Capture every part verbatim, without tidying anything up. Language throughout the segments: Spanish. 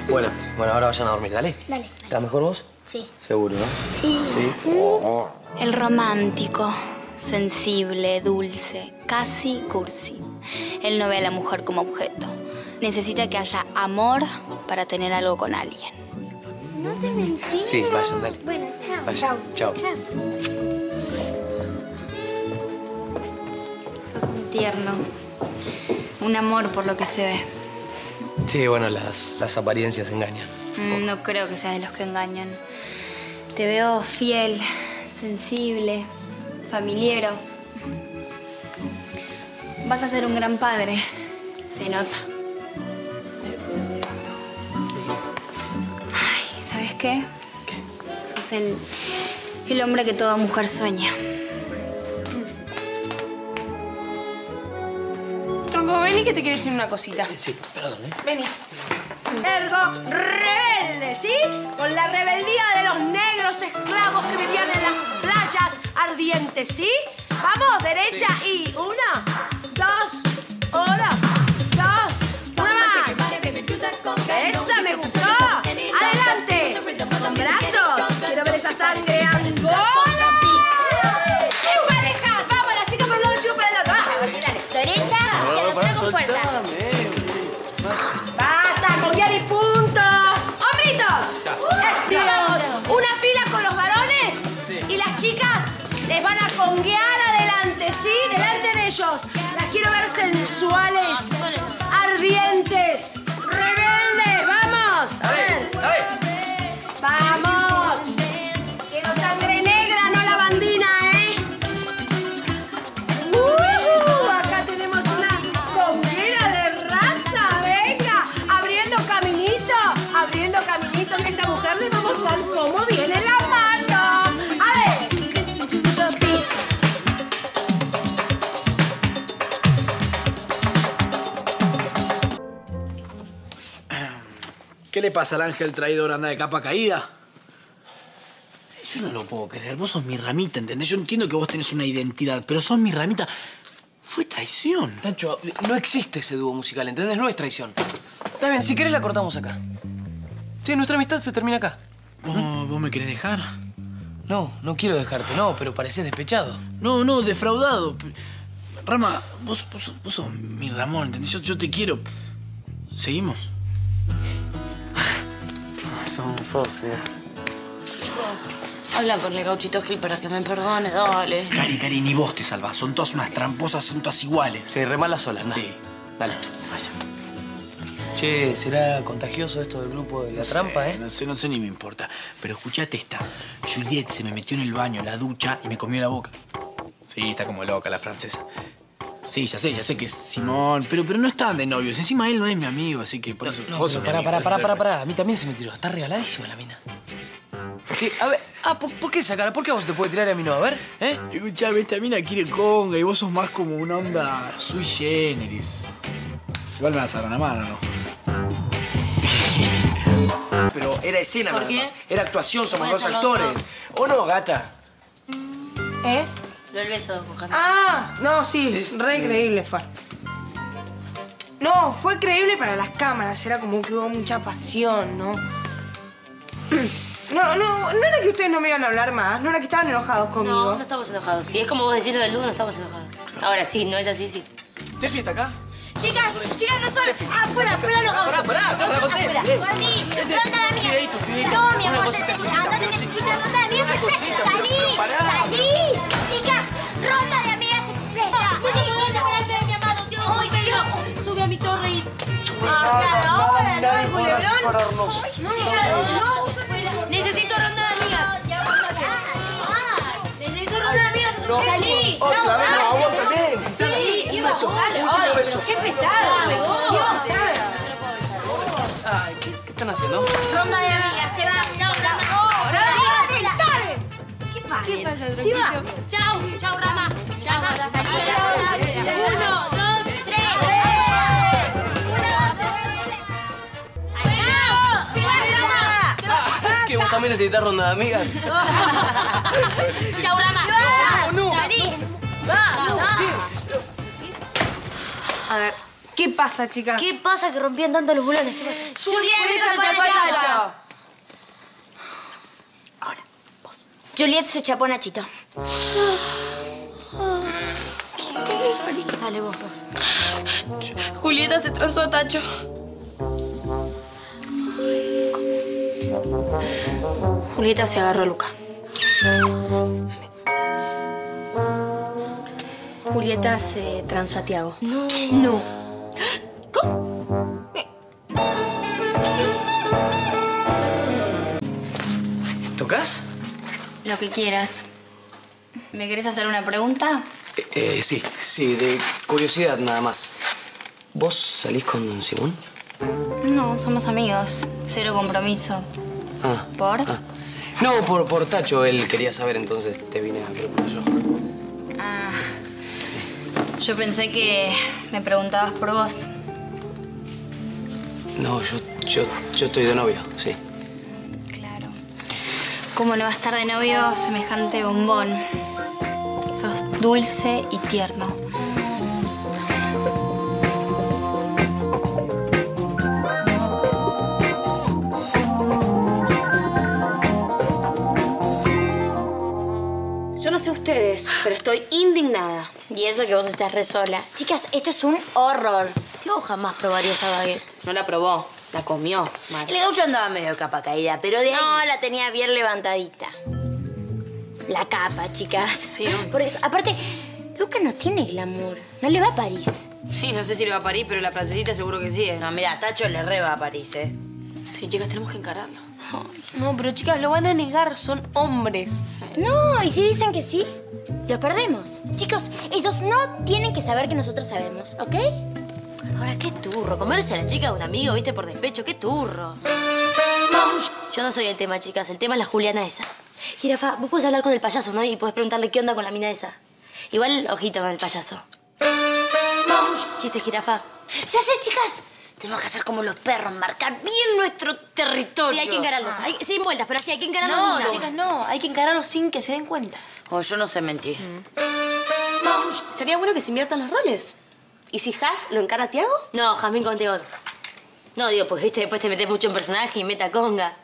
Bueno, bueno, ahora vayan a dormir, dale. Dale. ¿Estás mejor vos? Sí. Seguro, ¿no? Sí. Sí. Oh. El romántico, sensible, dulce, casi cursi. Él no ve a la mujer como objeto. Necesita que haya amor para tener algo con alguien. No te mentí. Sí, vayan, dale. Bueno, chao. Vayan. Chao. Chao. Sos un tierno. Un amor por lo que se ve. Sí, bueno, las, las apariencias engañan. Mm, no creo que seas de los que engañan. Te veo fiel, sensible, familiero. Vas a ser un gran padre. Se nota. Ay, ¿sabes qué? ¿Qué? Sos el, el hombre que toda mujer sueña. Tronco, vení que te quiero decir una cosita. Sí, perdón, ¿eh? Vení. Ergo rebelde, ¿sí? Con la rebeldía de los negros esclavos que vivían en las playas ardientes, ¿sí? Vamos, derecha sí. Y una, dos, ahora, dos, una más. Esa me gustó. Adelante. Con brazos. Quiero ver esa sangre angola. ¡En parejas! Vamos, las chicas por un lado, los chicos por el otro. Va. Derecha, que nos da con fuerza. ¡Basta! ¡Confiar y punto! ¡Hombritos! Estiramos una fila con los varones sí. Y las chicas les van a conguear adelante, ¿sí? Delante de ellos. Las quiero ver sensuales, ardientes, rebeldes. ¡Vamos! A ver, a ver. ¡Vamos! Quiero sangre negra, no la bandina, ¿eh? Uh, acá tenemos una conguera de raza, venga. Abriendo caminito, abriendo caminito. Que esta mujer le vamos a dar cómo viene la mano. A ver. ¿Qué le pasa al ángel traidor? ¿Anda de capa caída? Yo no lo puedo creer. Vos sos mi ramita, ¿entendés? Yo entiendo que vos tenés una identidad, pero sos mi ramita. Fue traición. Nacho, no existe ese dúo musical, ¿entendés? No es traición. Está bien, si querés la cortamos acá. Sí, nuestra amistad se termina acá. ¿Vos, ¿Vos me querés dejar? No, no quiero dejarte, no, pero parecés despechado. No, no, defraudado. Rama, vos, vos, vos sos mi Ramón, ¿entendés? Yo, yo te quiero. ¿Seguimos? Somos socios. Habla con el Gauchito Gil para que me perdone, dale. Cari, Cari, ni vos te salvás. Son todas unas tramposas, son todas iguales. Sí, remala sola, anda. Sí. Dale. Vaya. Che, ¿será contagioso esto del grupo de la no trampa, sé, eh? No sé, no sé, ni me importa. Pero escuchate esta. Juliette se me metió en el baño, la ducha, y me comió la boca. Sí, está como loca la francesa. Sí, ya sé, ya sé que es Simón, pero, pero no estaban de novios. Encima él no es mi amigo, así que por No, eso... no, vos pero sos mi pará, amigo, pará, por pará, eso pará, te- pará. A mí también se me tiró. Está regaladísima la mina. ¿Qué? A ver, ah, ¿por, por qué esa cara? ¿Por qué a vos te puede tirar y a mí no? A ver, ¿eh? Escuchame, esta mina quiere conga y vos sos más como una onda sui generis. Igual me vas a dar una mano, ¿no? Pero era escena ¿Por nada qué? más. Era actuación, somos Puede dos ser actores. otro. ¿O no, gata? ¿Eh? Lo el beso con Camila. Ah, no, sí, re creíble fue. No, fue creíble para las cámaras. Era como que hubo mucha pasión, ¿no? No, no, no era que ustedes no me iban a hablar más. No era que estaban enojados conmigo. No, no estamos enojados. Si es como vos decís lo del dúo, no estamos enojados. Ahora sí, no es así, sí. ¿Tefi está acá? Chicas, chicas, no son... Afuera, afuera los gauchos. Pará, pará, pará, con Tefi. Gordi, ronda de amigas. Fideito, fideito. No, mi Una amor, cosita te- chiquita, andate, pero necesitas ronda de amigas Una express. cosita, pero- ¡Salí! pero pará. ¡Salí! Chicas, ronda de amigas express. Muchas gracias por separarme de mi amado. Dios muy bello. Sube a mi torre y... Ah, claro, ahora, ¿no? El podrá culebrón. separarnos. Necesito ronda de amigas. Necesito ronda de amigas. No, Salí. otra vez, no, a vos también. Sí, Un beso, último beso. Qué pesado, Dios. Ay, ¿qué, qué están haciendo? Ronda de amigas, te vas. Chao, Rama. ¿Qué pasa, Tronquito? Chau, chau, Rama. Chau, uno, dos, tres. ¿Que vos también necesitas ronda de amigas? Chau, Rama. No, no. Salí. A ver, ¿qué pasa, chicas? ¿Qué pasa que rompían tanto los bulones? ¿Qué pasa? Julián, eso se Juliet se chapó a Nachito. Dale, vos, vos. Julieta se transó a Tacho. Julieta se agarró a Luca. Julieta se transó a Tiago. No. No. ¿Cómo? ¿Tocás? Lo que quieras. ¿Me querés hacer una pregunta? Eh, eh, sí, sí, de curiosidad nada más. ¿Vos salís con Simón? No, somos amigos. Cero compromiso. Ah. ¿Por? Ah. No, por, por Tacho. Él quería saber, entonces te vine a preguntar yo. Ah. Yo pensé que me preguntabas por vos. No, yo, yo, yo estoy de novio, sí. Claro. ¿Cómo no va a estar de novio semejante bombón? Sos dulce y tierno. Yo no sé ustedes, pero estoy indignada. Y eso que vos estás re sola. Chicas, esto es un horror. Tío jamás probaría esa baguette. No la probó, la comió. Mal. El gaucho andaba medio capa caída, pero de ahí... No, la tenía bien levantadita. La capa, chicas. Sí. Por eso, aparte, Luca no tiene glamour. No le va a París. Sí, no sé si le va a París, pero la francesita seguro que sí, ¿eh? No, mira, Tacho le re va a París, ¿eh? Sí, chicas, tenemos que encararlo. No, pero chicas, lo van a negar, son hombres. No, ¿y si dicen que sí? Los perdemos. Chicos, ellos no tienen que saber que nosotros sabemos, ¿ok? Ahora, qué turro. Comerse a la chica de un amigo, viste, por despecho. Qué turro. Yo no soy el tema, chicas. El tema es la Juliana esa. Jirafa, vos podés hablar con el payaso, ¿no? Y podés preguntarle qué onda con la mina esa. Igual, ojito con el payaso. Chiste, Jirafa. Ya sé, chicas. Tenemos que hacer como los perros, marcar bien nuestro territorio. Sí, hay que encararlos. Hay- sin vueltas, pero sí, hay que encararlos. No, sin chicas, no. Hay que encararlos sin que se den cuenta. Oh, yo no sé mentir. Estaría bueno que se inviertan los roles. ¿Y si Has lo encara a Tiago? No, Jazmín contigo. No, digo, pues viste, después te metes mucho en personaje y meta conga.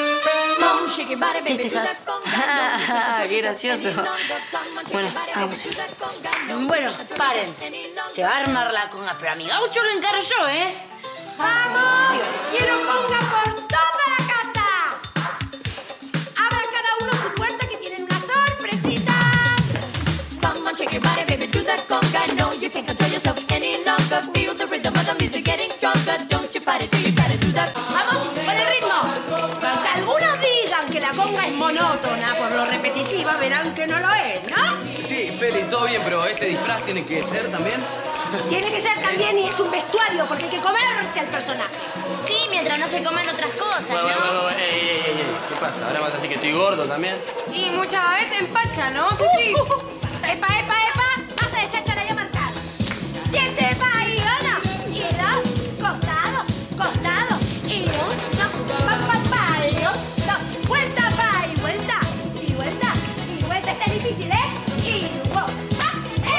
Chiste, Has. Qué gracioso. Bueno, hagamos eso. Bueno, paren. Se va a armar la conga, pero a mi gaucho lo encaro yo, ¿eh? ¡Vamos! ¡Quiero conga por toda la casa! Abra cada uno su puerta que tienen una sorpresita. Come on, shake your body, baby, do that conga. No, you can't control yourself any longer. Feel the rhythm of the music getting stronger. Don't you fight it till you try to do that. ¡Vamos, con el ritmo! Aunque algunos digan que la conga es monótona por lo repetitiva, verán que no lo es, ¿no? Sí, Feli, todo bien, pero este disfraz tiene que ser también. Tiene que ser también y es un vestuario porque hay que comerse al personaje. Sí, mientras no se comen otras cosas, Bueno, bueno, ¿no? bueno, ey, ey, ey, ey, ¿qué pasa? ¿Ahora vas a decir que estoy gordo también? Sí, mucha vez te empacha, ¿no? Sí, sí. ¡Epa, epa, epa! ¡Basta de cháchara y amarcar! ¡Siete pa y uno! Y dos, costado, costado. Y uno, pa, pa, pa, y dos, dos. Vuelta, pa, y vuelta. Y vuelta, y vuelta. Este es difícil, ¿eh? Y wow. ¡Ah!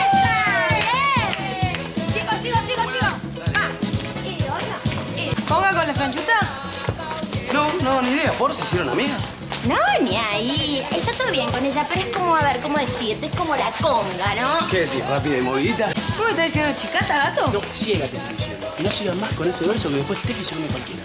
¡Esa! ¡Bien! Sigo, sigo, sigo, sigo. Pa, y uno, y... ¿Ponga con la franchuta? No, no, ni idea. ¿Por si hicieron amigas? No, ni ahí. Está todo bien con ella, pero es como, a ver, ¿cómo decirte? Es como la conga, ¿no? ¿Qué decís? ¿Rápida y movidita? ¿Cómo estás diciendo chicata, gato? No, ciega te estoy diciendo. Y no sigas más con ese verso que después te se come cualquiera.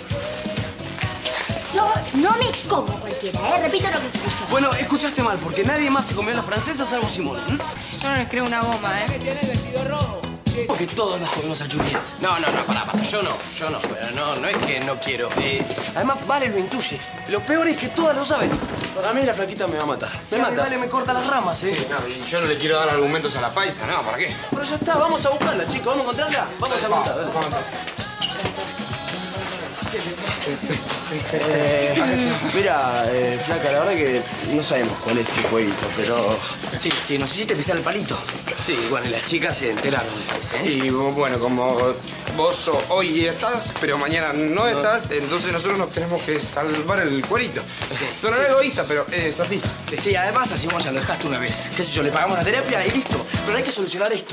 Yo no me como cualquiera, ¿eh? Repito lo que escucho. Bueno, escuchaste mal, porque nadie más se comió a la francesa salvo Simón. ¿Mm? Yo no les creo una goma, ¿eh? Tiene el vestido rojo. Porque todos nos comemos a Juliet. No, no, no, pará, pará. Yo no, yo no. Pero no, no es que no quiero. Eh, Además, Vale lo intuye. Lo peor es que todas lo saben. para mí la flaquita me va a matar. Me Si a mí mata. Vale me corta las ramas, ¿eh? No, y yo no le quiero dar argumentos a la paisa, no, ¿para qué? Pero ya está, vamos a buscarla, chicos. ¿Vamos a encontrarla? Vamos a encontrarla. Eh, mira, eh, flaca, la verdad que no sabemos cuál es tu jueguito, pero... Sí, sí, nos hiciste pisar el palito. Sí, bueno, y las chicas se enteraron, me parece, ¿eh? Y bueno, como vos hoy estás, pero mañana no estás, entonces nosotros nos tenemos que salvar el cuerito. Sí, Sonará sí. egoísta, pero es así. Sí, además así vos ya lo dejaste una vez. Qué sé yo, le pagamos la terapia y listo. Pero hay que solucionar esto.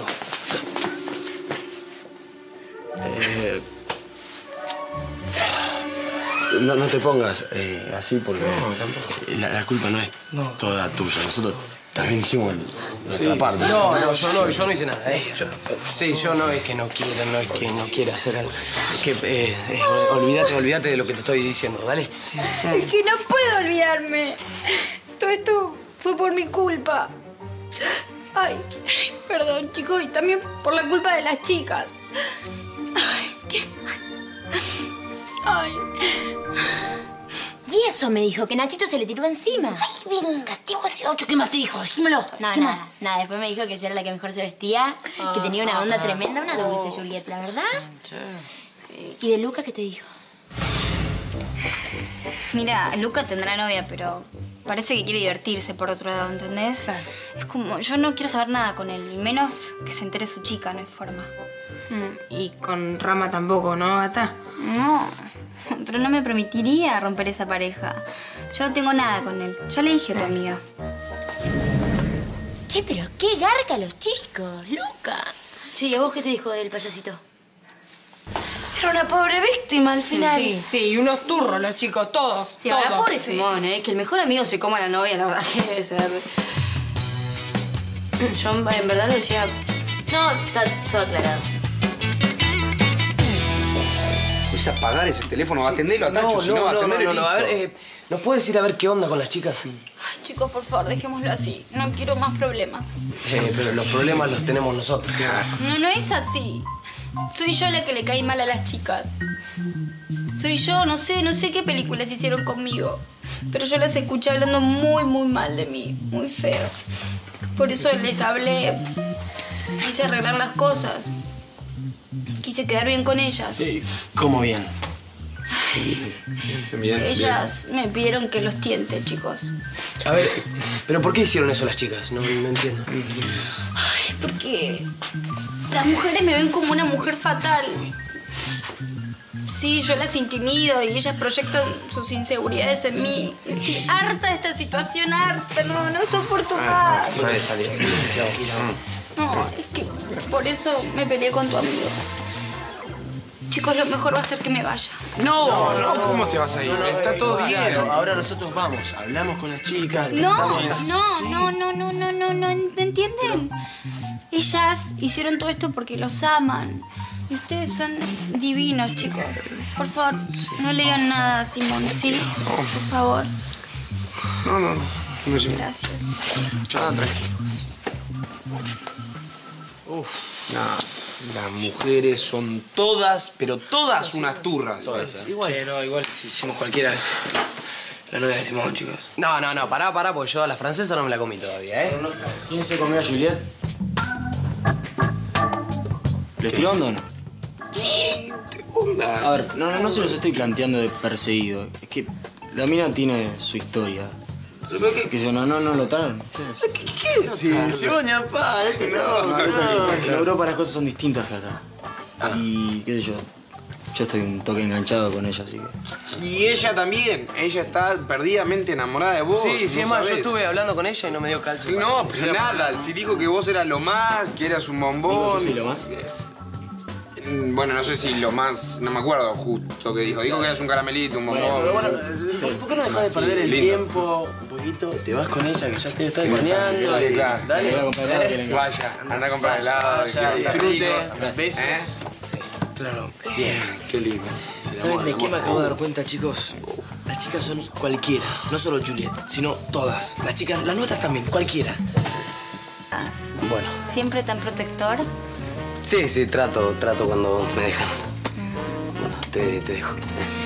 Eh, no, no te pongas eh, así porque la, la culpa no es no. toda tuya. Nosotros también hicimos nuestra sí. parte. No, no, yo no, yo no hice nada. Eh. Yo, sí, yo no es que no quiera, no es que no quiera hacer algo. Es que eh, eh, olvídate, olvídate de lo que te estoy diciendo, dale. Es que no puedo olvidarme. Todo esto fue por mi culpa. Ay, perdón, chicos, y también por la culpa de las chicas. Ay, qué mal. Ay. Y eso me dijo, que Nachito se le tiró encima. Ay, vengativo ese ocho. ¿Qué más te dijo? Dímelo. No, ¿Qué nada, más? nada. Después me dijo que yo era la que mejor se vestía, ah, que tenía una onda ah, tremenda, una dulce, oh. Juliet, ¿la verdad? Sí. ¿Y de Luca qué te dijo? Mira, Luca tendrá novia, pero parece que quiere divertirse por otro lado, ¿entendés? Claro. Es como, yo no quiero saber nada con él, y menos que se entere su chica, no hay forma. Mm, y con Rama tampoco, ¿no, Gata? No, pero no me permitiría romper esa pareja. Yo no tengo nada con él. Ya le dije a tu amiga. Che, pero qué garca los chicos, Luca. Che, ¿y a vos qué te dijo del payasito? Era una pobre víctima al final. Sí, sí, y unos turros los chicos, todos. Sí, todos. ahora pobre Simón, ¿eh? Que el mejor amigo se coma a la novia, la verdad que debe ser. Yo en verdad le decía... No, está todo aclarado. Es apagar ese teléfono, sí, atendelo a Tacho, no, si no, no, va a no, atender no, el no, a ver, eh, ¿nos puedes ir a ver qué onda con las chicas? Ay, chicos, por favor, dejémoslo así. No quiero más problemas. Eh, pero los problemas los tenemos nosotros. No, no es así. Soy yo la que le caí mal a las chicas. Soy yo, no sé, no sé qué películas hicieron conmigo. Pero yo las escuché hablando muy, muy mal de mí. Muy feo. Por eso les hablé. Quise arreglar las cosas. Quise quedar bien con ellas. Sí, ¿cómo bien? Bien, ellas bien. Me pidieron que los tiente, chicos. A ver, ¿pero por qué hicieron eso las chicas? No, no entiendo. Ay, porque las mujeres me ven como una mujer fatal. Sí, yo las intimido y ellas proyectan sus inseguridades en mí. Estoy harta de esta situación, harta. No, no soporto más. No es salir. No, es que por eso me peleé con tu amigo. Chicos, lo mejor va a ser que me vaya. No, no, no, ¿cómo te vas a ir? No, no, Está eh, todo bien. Claro, ahora nosotros vamos, hablamos con las chicas. No, no, no, no, no, no, no, no, ¿entienden? Ellas hicieron todo esto porque los aman. Y ustedes son divinos, chicos. Por favor, no le digan nada a Simón, ¿sí? Por favor. No, no, no. no Gracias. Nada, tranquilo. Uf, nada. Las mujeres son todas, pero todas unas turras. Todas, ¿eh? Igual. Che, no, igual si hicimos cualquiera es la novia de Simón, chicos. No, no, no, pará, pará, porque yo a la francesa no me la comí todavía, ¿eh? No, no. ¿Quién se comió a Juliet? ¿Les tiró onda o no? ¿Qué? ¿Te onda? A ver, no, no, no se los estoy planteando de perseguido. Es que la mina tiene su historia. ¿Qué? Que yo no, no, no lo notaron. ¿Qué, qué, qué decís? Si vos ni a pa, este no, no, no. En Europa las cosas son distintas que acá. Ah. Y qué sé yo, yo estoy un toque enganchado con ella, así que... Y ella también. Ella está perdidamente enamorada de vos. Sí, sí, no es más, sabés. yo estuve hablando con ella y no me dio calcio. No, pero nada. Si dijo que vos eras lo más, que eras un bombón. Sí, lo más. Bueno, no sé si lo más... No me acuerdo justo que dijo. Dijo que eras un caramelito, un bombón. Bueno, bueno, sí. ¿Por qué no dejas de perder el lindo. tiempo un poquito? Te vas con ella, que ya te está desmaneando. Sí, claro. Dale. Voy a comprar helado, eh, vaya, anda a comprar helado. Vaya, disfrute. Besos. ¿Eh? Sí. Claro. Bien, qué lindo. ¿Saben de qué me acabo de dar cuenta, chicos? Las chicas son cualquiera. No solo Juliet, sino todas. Las chicas, las nuestras también, cualquiera. Bueno. ¿Siempre tan protector? Sí, sí, trato, trato cuando me dejan. Bueno, te, te dejo.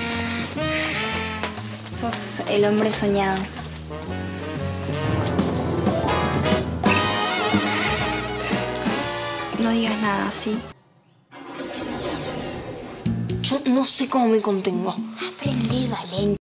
Sos el hombre soñado. No digas nada, ¿sí? Yo no sé cómo me contengo. Aprendí, Valen.